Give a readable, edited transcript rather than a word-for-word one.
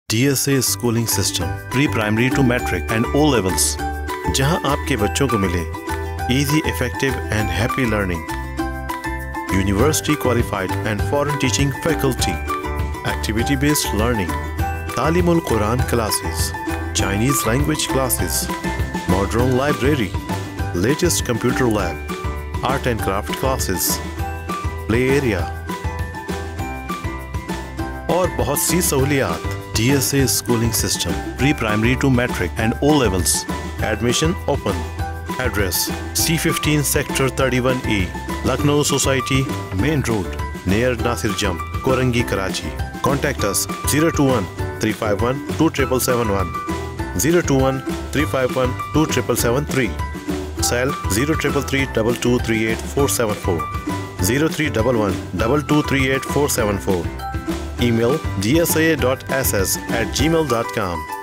DSA schooling system pre primary to matric and O levels, जहां आपके बच्चों को मिले easy, effective and happy learning, university qualified and foreign teaching faculty, activity based learning, तालीमुल कुरान classes, Chinese language classes, modern library, latest computer lab, art and craft classes, play area और बहुत सी सहूलियात। DSA schooling system pre primary to matric and O levels, admission open. Address C15 sector 31E, Lucknow society, main road, near Nasir jump, Korangi, Karachi. Contact us 021-351-27771, 021-351-27773, cell 033322384474, 0311223844. Email dsa.ss@gmail.com.